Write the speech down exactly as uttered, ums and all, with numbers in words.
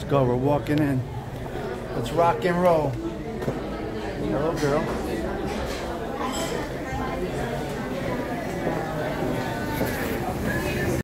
Let's go, we're walking in. Let's rock and roll. Hello, girl.